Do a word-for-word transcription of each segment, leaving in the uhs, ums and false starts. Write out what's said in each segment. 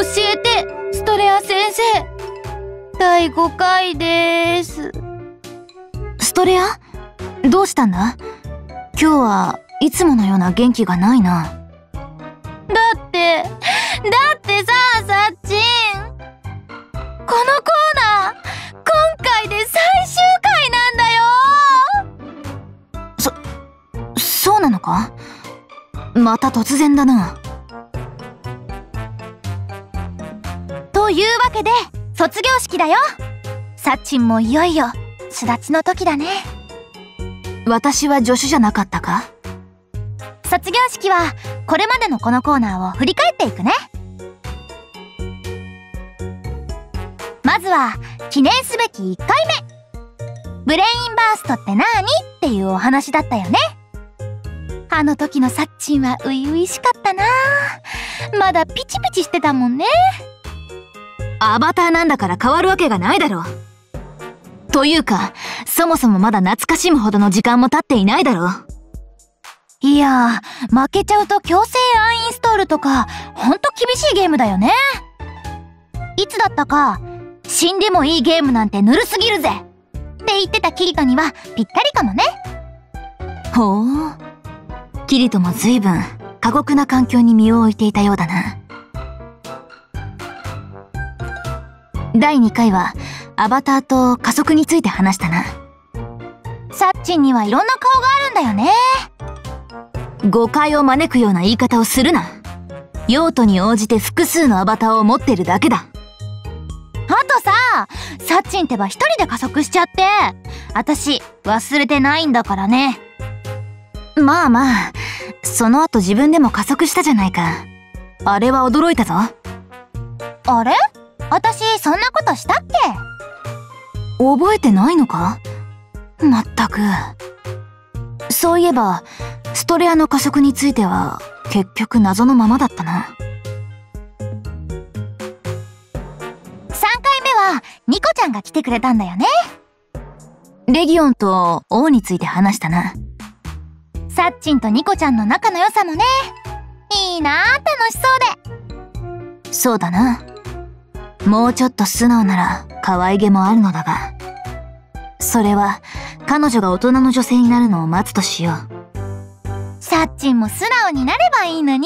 教えて、ストレア先生。だいごかいでーす。 ストレア？どうしたんだ？今日はいつものような元気がないな。 だって、だってさ、さっちん。このコーナー、今回で最終回なんだよ。 そ、そうなのか？また突然だな。 というわけで、卒業式だよ。さっちんもいよいよ、巣立ちの時だね。 私は助手じゃなかったか？ 卒業式は、これまでのこのコーナーを振り返っていくね。まずは、記念すべきいっかいめ。ブレインバーストってなーにっていうお話だったよね。あの時のさっちんは初々しかったな。まだピチピチしてたもんね。 アバターなんだから変わるわけがないだろう。というか、そもそもまだ懐かしむほどの時間も経っていないだろう。 いやー、負けちゃうと強制アンインストールとか、ほんと厳しいゲームだよね。いつだったか、死んでもいいゲームなんてぬるすぎるぜって言ってたキリトにはぴったりかもね。 ほう。キリトも随分過酷な環境に身を置いていたようだな。だいにかいはアバターと加速について話したな。 サッチンにはいろんな顔があるんだよね。 誤解を招くような言い方をするな。用途に応じて複数のアバターを持ってるだけだ。 あとさ、サッチンってば一人で加速しちゃって、私忘れてないんだからね。 まあまあ、その後自分でも加速したじゃないか。あれは驚いたぞ。 あれ？私そんなことしたっけ？ 覚えてないのか？まったく。そういえば、ストレアの加速については結局謎のままだったな。 さんかいめはニコちゃんが来てくれたんだよね。 レギオンと王について話したな。 サッチンとニコちゃんの仲の良さもね、いいなあ、楽しそうで。そうだな。もうちょっと素直なら可愛げもあるのだが、それは彼女が大人の女性になるのを待つとしよう。 サッチンも素直になればいいのに。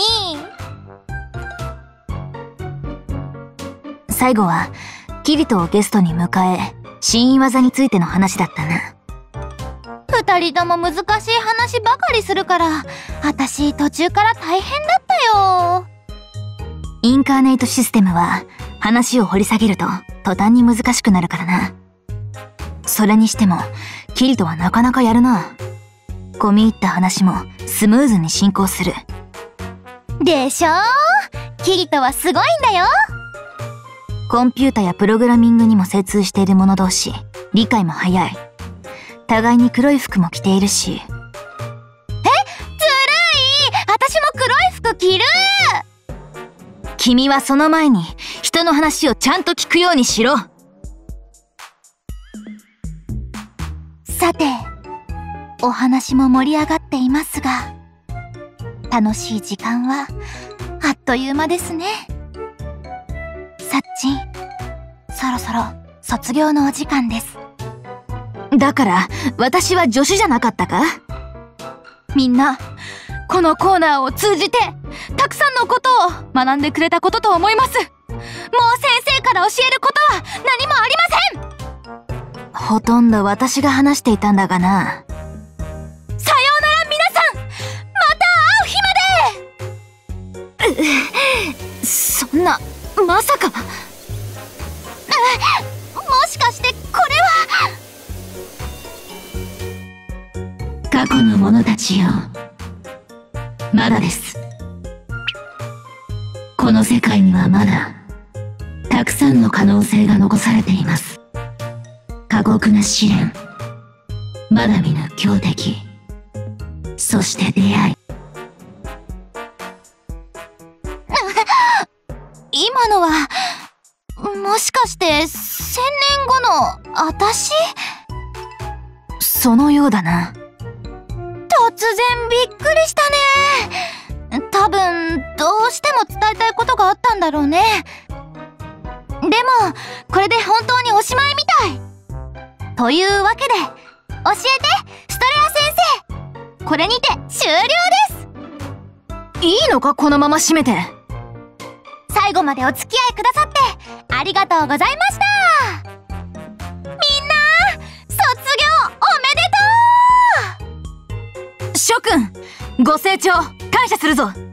最後はキリトをゲストに迎え、新技についての話だったな。 二人とも難しい話ばかりするから、私途中から大変だったよ。 インカーネイトシステムは話を掘り下げると途端に難しくなるからな。それにしてもキリトはなかなかやるな。込み入った話もスムーズに進行する。 でしょ？キリトはすごいんだよ。 コンピュータやプログラミングにも精通している者同士、理解も早い。互いに黒い服も着ているし。え？ずるい！ 私も黒い服着る！ 君はその前に人の話をちゃんと聞くようにしろ。 さて、お話も盛り上がっていますが、楽しい時間はあっという間ですね。さっちん、そろそろ卒業のお時間です。 だから私は助手じゃなかったか？ みんな、このコーナーを通じてたくさんのことを学んでくれたことと思います。もう先生から教えることは何もありません。 ほとんど私が話していたんだがな。 さようなら皆さん、また会う日まで。 うそんな、まさか。もしかしてこれは。 過去の者たちよ、まだです。この世界にはまだたくさんの可能性が残されています。過酷な試練、まだ見ぬ強敵、そして出会い。 今のはもしかして千年後の私？ そのようだな。 突然びっくりしたね。多分どうしても伝えたいことがあったんだろうね。 でもこれで本当におしまいみたい。というわけで、教えてストレア先生、これにて終了です。 いいのか、このまま閉めて。 最後までお付き合いくださってありがとうございました。みんな卒業おめでとう。 諸君、ご清聴感謝するぞ。